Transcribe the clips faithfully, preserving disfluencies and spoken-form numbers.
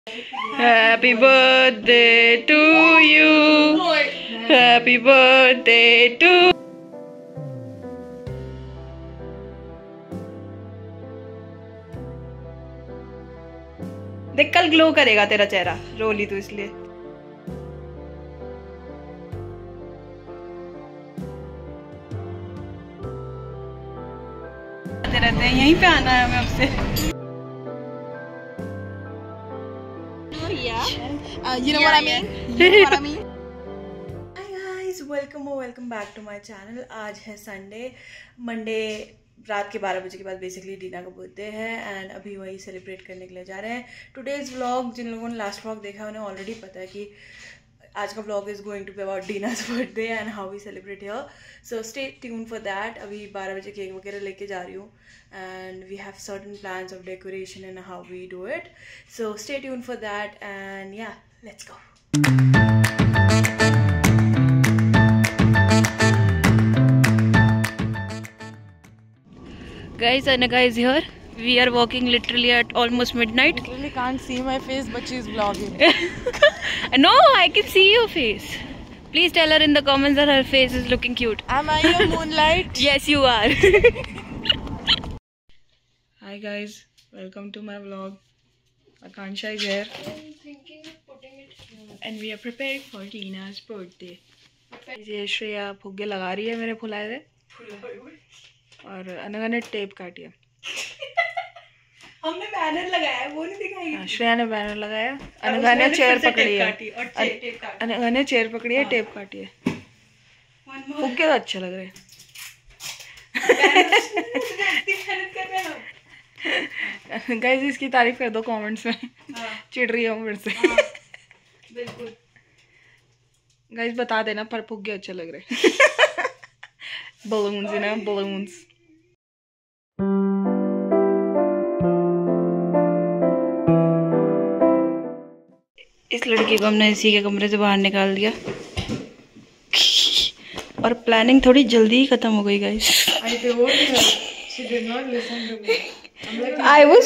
Happy birthday to you. Happy birthday to. देख कल glow करेगा तेरा चेहरा, रोली तो इसलिए। रहते हैं यहीं पे आना है हमें आपसे। Uh, you know yeah, what I mean? Yeah. You know what I mean? Hi guys, welcome or welcome back to my channel. आज है संडे, मंडे रात के बारह बजे के बाद बेसिकली डीना का बर्थडे है एंड अभी वही सेलिब्रेट करने के लिए जा रहे हैं। टुडेज व्लॉग जिन लोगों ने लास्ट व्लॉग देखा उन्हें ऑलरेडी पता है कि आज का vlog is going to be about Deena's birthday and how we celebrate here, so stay tune for that. अभी बारह बजे केक वगैरह लेके जा रही हूँ and we have certain plans of decoration and how we do it, so stay tune for that and yeah let's go. Guys, Anagha is here. We are walking literally at almost midnight. Literally can't see my face, but she's vlogging. No, I can see your face. Please tell her in the comments that her face is looking cute. Am I your moonlight? Yes, you are. Hi guys, welcome to my vlog. Akansha is here. I'm thinking of putting it here. And we are preparing for Dina's birthday. ये श्रेया फुग्गे लगा रही है मेरे फुलाए हुए और अनघा ने टेप काटी है। हमने बैनर लगाया, वो नहीं दिखाई। श्रेया ने बैनर लगाया, अनघा ने चेयर पकड़ी है। अनघा ने चेयर पकड़ी है, टेप काटी है। फुग्गे तो अच्छे लग रहे हैं। गाइस इसकी तारीफ कर दो कमेंट्स में। चिढ़ रही है मेरे से। बिल्कुल गाइस बता देना पर फुग्गे अच्छे लग रहे हैं। बलून्स ना बलून्स। इस लड़की को हमने इसी के कमरे से बाहर निकाल दिया और प्लानिंग थोड़ी जल्दी ही खत्म हो गई guys. I was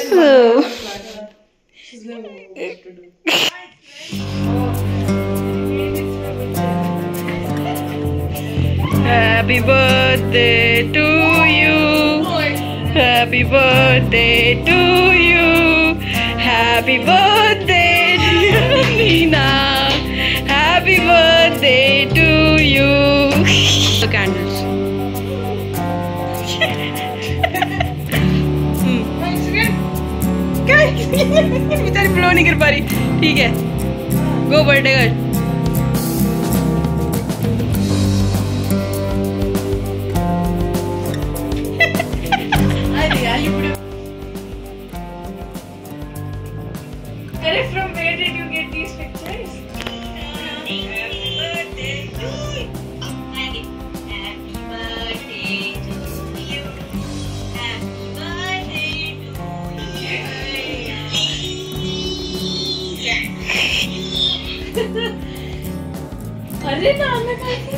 Happy birthday to you. Happy birthday to you. Happy birthday Dina. Happy birthday to you. The candles. बेचारी फ्लो नहीं कर पा रही। ठीक है, go birthday girl. From where did you get these pictures? Happy birthday to you. Happy birthday to you. Happy birthday to you. अरे नाम में कैसे?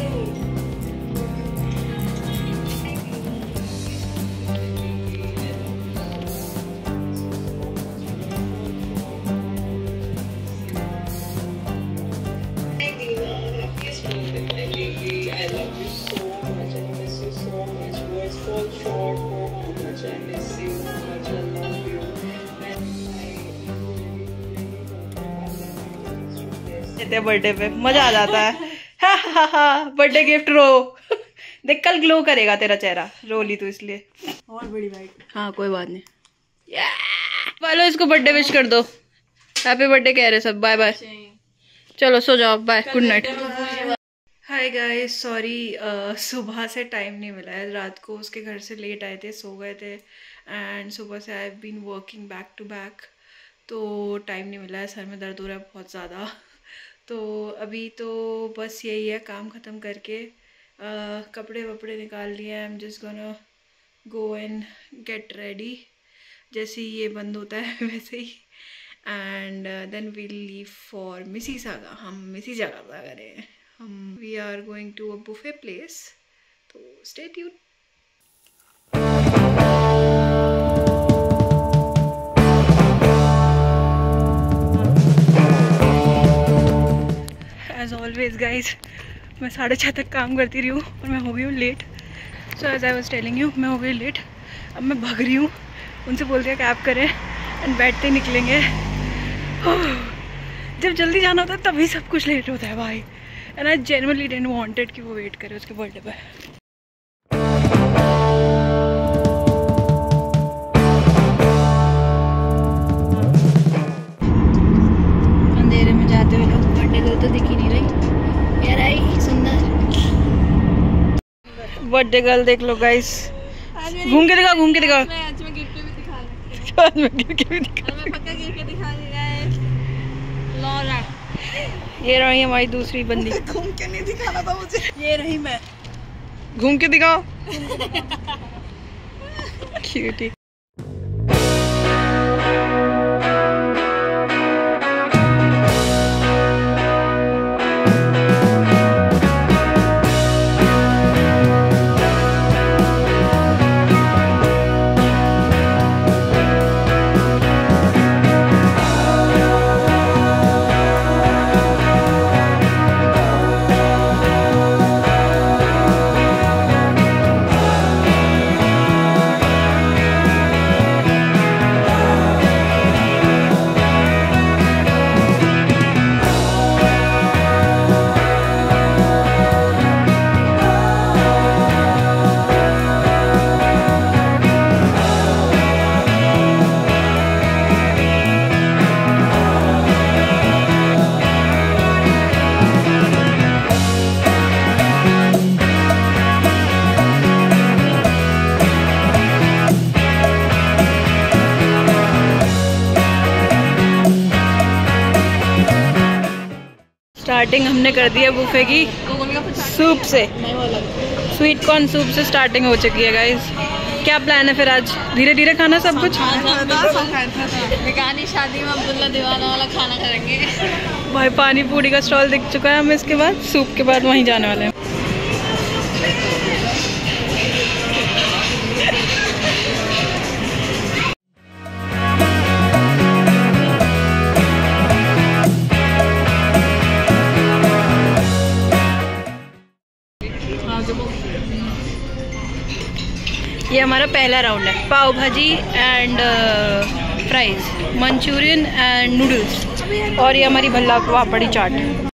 बर्थडे पे मजा आ जाता है। हा हा हा बर्थडे गिफ्ट रो। देख कल ग्लो करेगा तेरा चेहरा, रोली तो इसलिए। और बड़ी बाइक। हाँ कोई बात नहीं। बोलो इसको बर्थडे विश कर दो। हैप्पी बर्थडे कह रहे सब। Bye bye. चलो सो जाओ, bye, good night. Hi guys, sorry सुबह से टाइम नहीं मिला है। रात को उसके घर से लेट आए थे, सो गए थे एंड सुबह से I have been working back to back, तो टाइम नहीं मिला है। सर में दर्द हो रहा है बहुत ज़्यादा। तो अभी तो बस यही है, काम ख़त्म करके uh, कपड़े वपड़े निकाल लिए। I am just gonna go and get ready, जैसे ही ये बंद होता है वैसे ही, and then we'll leave for Mississauga. हम मिसीसागा जा रहे हैं। हम we are going to a buffet place, तो stay tune. As always guys मैं साढ़े छः तक काम करती रही हूँ और मैं हो गई हूँ late. So as I was telling you, मैं हो गई लेट। अब मैं भाग रही हूँ, उनसे बोल दिया कैब करें एंड बैठते निकलेंगे। जब जल्दी जाना होता है तभी सब कुछ लेट होता है भाई। And I genuinely didn't wanted कि वो वेट करे उसके बर्थडे पे। अंधेरे में जाते हुए लोग बर्थडे गर्ल तो दिख ही नहीं रही। यार आई सुंदर बर्थडे गर्ल देख लो गाइस। घूम के दिखा, घूम के दिखा। मैं आज मैं गिर के भी दिखा रही हूं। आज मैं गिर के भी दिखा। मैं पक्का गिर के दिखा रही गाइस। लॉरा ये रही हमारी दूसरी बंदी। घूम के नहीं दिखाना था मुझे। ये रही मैं। घूम के दिखाओ। क्यूटी। स्टार्टिंग हमने कर दी है बुफे की सूप से। स्वीट कॉर्न सूप से स्टार्टिंग हो चुकी है गाइस। क्या प्लान है फिर आज? धीरे धीरे खाना सब कुछ। निकानी शादी में अब्दुल्ला दीवाना वाला खाना करेंगे भाई। पानी पूरी का स्टॉल दिख चुका है हमें। इसके बाद सूप के बाद वहीं जाने वाले हैं। ये हमारा पहला राउंड है। Pav bhaji and fries, Manchurian and noodles और ये हमारी भल्ला पापड़ी चाट।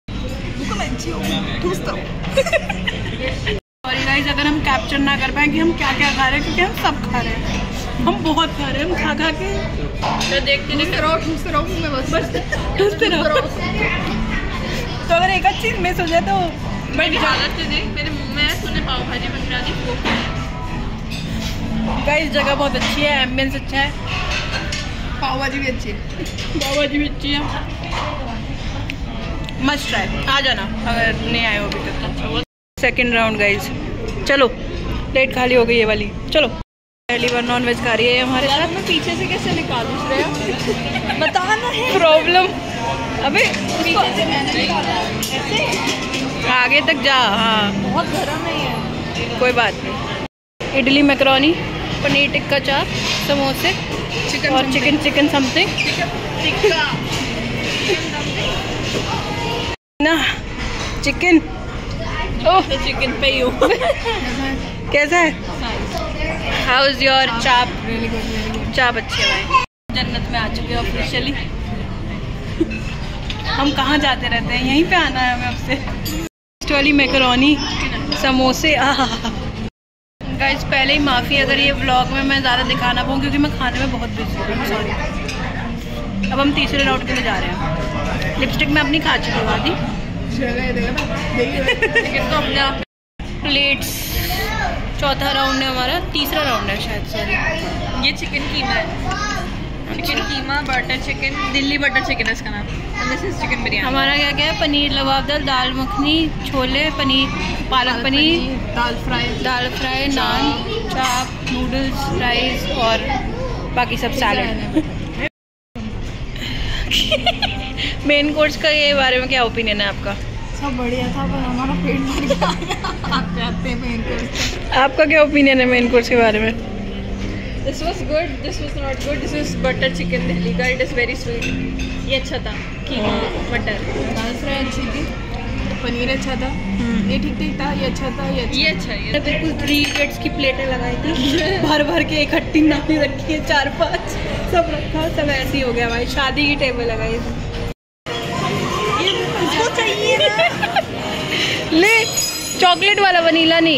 और गाइस अगर हम कैप्चर ना कर पाए कि हम क्या क्या खा रहे हैं, क्योंकि हम सब खा रहे हैं, हम बहुत खा रहे हैं। हम खा खा के तो देखते नहीं रहो, ठूसते रहो मुंह में, बस बस ठूसते रहो। तो अगर एक चीज मिस हो जाए तो मेरी इजाजत से देख, मेरे मुंह में है। तूने पाव भाजी बना दी वो। गाइस जगह बहुत अच्छी है, एम्बियंस अच्छा है, पाव भाजी भी अच्छी है, पाव भाजी भी अच्छी है। मस्ट ट्राई, आ जाना अगर नहीं आए हो अभी तक। सेकेंड राउंड गाइस, चलो प्लेट खाली हो गई ये वाली। चलो पहली बार नॉन वेज खा रही है हमारे साथ। मैं पीछे से कैसे निकालूं श्रेया? बताना है प्रॉब्लम। अबे पीछे से मैंने निकाला ऐसे आगे तक जा। हाँ बहुत गरम है ये। कोई बात नहीं। इडली मैकरोनी, पनीर टिक्का चाप, समोसे चिकन और चिकन चिकन समथिंग टिक्का ना चिकन। ओह चिकन पे यू कैसा है? How is your chaap? Really good, really good. Chaap अच्छी है भाई। जन्नत में आ चुके हैं ऑफिशियली। हम कहाँ जाते रहते हैं, यहीं पे आना है हमें आपसे। वाली मैकरोनी, समोसे। आहा गाइस पहले ही माफ़ी अगर ये व्लॉग में मैं ज़्यादा दिखा ना पाऊँ, क्योंकि मैं खाने में बहुत बिजी हूँ, सॉरी। अब हम तीसरे राउंड के लिए जा रहे हैं। लिपस्टिक मैं अपनी खा चुकी हूँ आधी। तो अपने आप प्लेट्स चौथा राउंड है हमारा, तीसरा राउंड है शायद, सॉरी। ये चिकन कीमा है। Chicken keema, butter chicken, Delhi butter chicken है इसका नाम। This is chicken biryani. हमारा क्या क्या है? पनीर लबाबदार, दाल makhani, chole, paneer, palak paneer, dal fry, dal fry, naan, chaap, noodles, rice और बाकी सब सैलड। मेन कोर्स का ये बारे में क्या ओपिनियन है आपका? सब बढ़िया था पर हमारा पेट भर गया। आप जाते हैं मेन कोर्स। आपका क्या ओपिनियन है मेन कोर्स के बारे में? This was good, this was not good. This is butter chicken Delhi का, इट इज़ वेरी स्वीट। ये अच्छा था, कीमा बटर। दाल फ्राई अच्छी थी, पनीर अच्छा था, ये ठीक ठीक था, ये अच्छा था, ये अच्छा ये अच्छा ये बिल्कुल थ्री इडियट्स की प्लेटें लगाई थी भर भर के, इकट्ठी नानी रखी है, चार पांच सब रखा, सब ऐसे ही हो गया भाई, शादी की टेबल लगाई थी। ले चॉकलेट वाला, वनीला नहीं।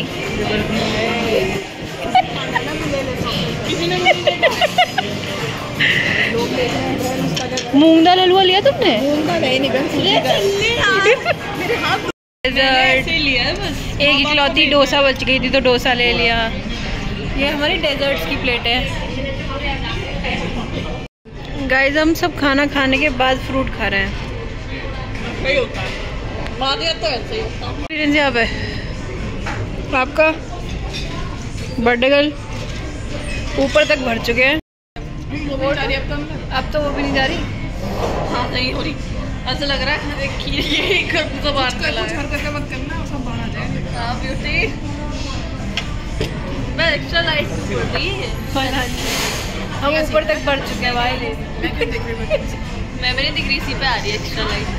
मूंग दाल हलवा लिया तुमने? एक इकलौती डोसा बच गई थी तो डोसा ले लिया। ये हमारी डेजर्ट्स की प्लेट है। गाइस हम सब खाना खाने के बाद फ्रूट खा रहे हैं। एक्सपीरियंस यहाँ पे आपका। बर्थडे गर्ल ऊपर तक भर चुके हैं, अब तो वो भी नहीं जा रही। हाँ नहीं हो रही, ऐसा लग रहा है खीर ये घर तो बाहर निकला है। कुछ हरकतें मत करना, सब बाहर आ जाएगा। हाँ ब्यूटी, मैं एक्स्ट्रा लाइट बोल रही है। हम ऊपर तक भर चुके हैं भाई। मैं मेरी डिग्री सी पे आ रही है एक्स्ट्रा लाइट।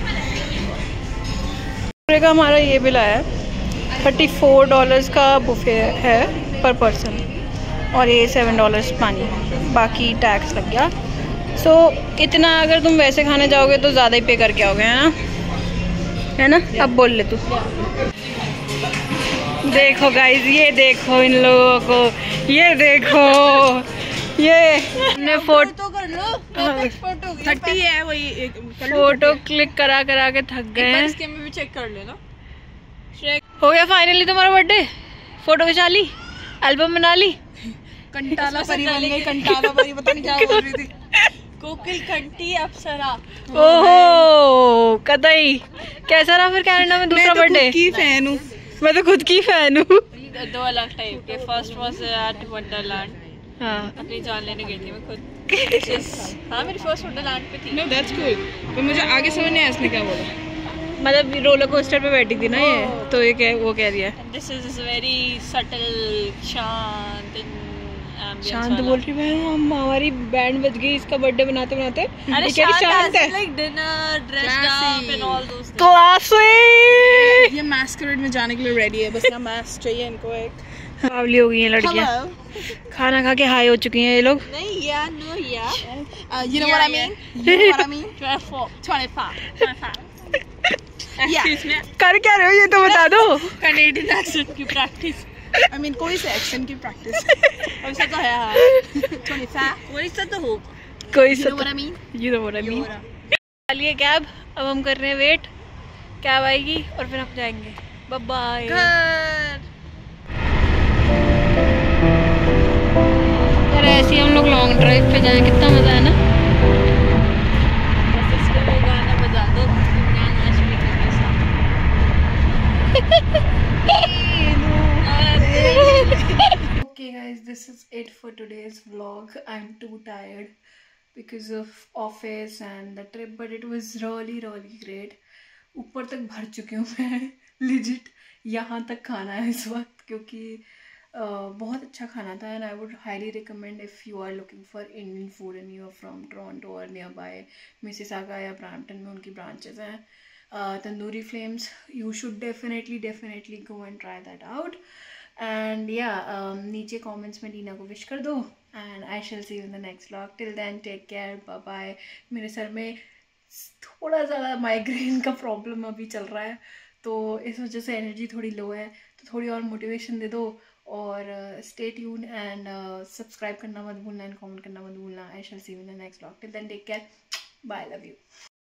का हमारा ये बिल आया थर्टी फोर डॉलर्स का बुफे है पर पर्सन, और ये सेवन डॉलर्स पानी, बाकी टैक्स लग गया। सो so, इतना अगर तुम वैसे खाने जाओगे तो ज़्यादा ही पे करके आओगे, है ना, है ना? अब बोल ले तू। देखो गाइस, ये देखो इन लोगों को, ये देखो, ये ने फोटो कर लो, फोटो थर्टी है वही, फोटो क्लिक करा करा के थक गए हैं। इसके में भी चेक कर लेना। हो गया फाइनली तुम्हारा बर्थडे, फोटो खिंचा ली, एल्बम बना ली। कंटाला परी बन गई, कंटाला परी, पता नहीं क्या बोल रही थी। कोकिल कंटी अप्सरा। ओहो कतई। कैसा रहा फिर कनाडा में दूसरा बर्थडे? मैं तो खुद की फैन हूँ, मैं तो खुद की फैन हूँ। दो अलग टाइप के। फर्स्ट वाज एट वंडरलैंड, हाँ अपनी जान लेने गई थी मैं खुद। हाँ मेरी फर्स्ट वंडरलैंड पे थी। नो दैट्स कूल, पर मुझे आगे समझ नहीं आया इसने क्या बोला। मतलब रोलर कोस्टर पे बैठी थी ना ये, तो ये क्या वो कह दिया। दिस इज वेरी सटल, शांत शांत बोल रही है। हम हमारी बैंड बज गई इसका बर्थडे बनाते बनाते। अरे शांत, शांत है, like dinner, dressed up and all those things. Classy. ये मास्करेड में जाने के लिए रेडी है, बस ना मास्क चाहिए इनको एक। कावली हो गई हैं लड़कियां, खाना खा के हाई हो चुकी हैं ये लोग। नहीं या नो या, you know what I mean, you know what I mean, twenty-four, twenty-five Excuse me, कर क्या रहे हो ये तो बता दो। कनेडियन एक्सेंट की प्रैक्टिस, I mean कोई से एक्सेंट की प्रैक्टिस। अब से तो है हाँ twenty-five, कोई से तो हो, कोई से you know what I mean, you know what I mean। चलिए कैब, अब हम कर रहे हैं वेट, कैब आएगी और फिर हम जाएंगे। Bye bye. यार ऐसे ही हम लोग लॉन्ग ड्राइव पे जाएं, कितना मजा है ना। Okay guys, this is it for today's vlog. I'm too tired because of office and the trip, but it was really really great. ऊपर तक भर चुकी हूँ मैं legit। यहाँ तक खाना है इस वक्त, क्योंकि uh, बहुत अच्छा खाना था। and I would highly recommend if you are looking for Indian food and you are from Toronto or nearby Mississauga या Brampton में उनकी branches हैं। Uh, Tandoori Flames, you should definitely definitely go and try that out. And yeah, um, नीचे comments में टीना को wish कर दो, and I shall see you in the next vlog. Till then, take care, bye bye. मेरे सर में थोड़ा ज़्यादा माइग्रेन का प्रॉब्लम अभी चल रहा है, तो इस वजह से एनर्जी थोड़ी लो है, तो थोड़ी और मोटिवेशन दे दो। और स्टे ट्यून एंड सब्सक्राइब करना मत भूलना एंड कमेंट करना मत भूलना। I shall see you in the next vlog. Till then, take care, bye, love you.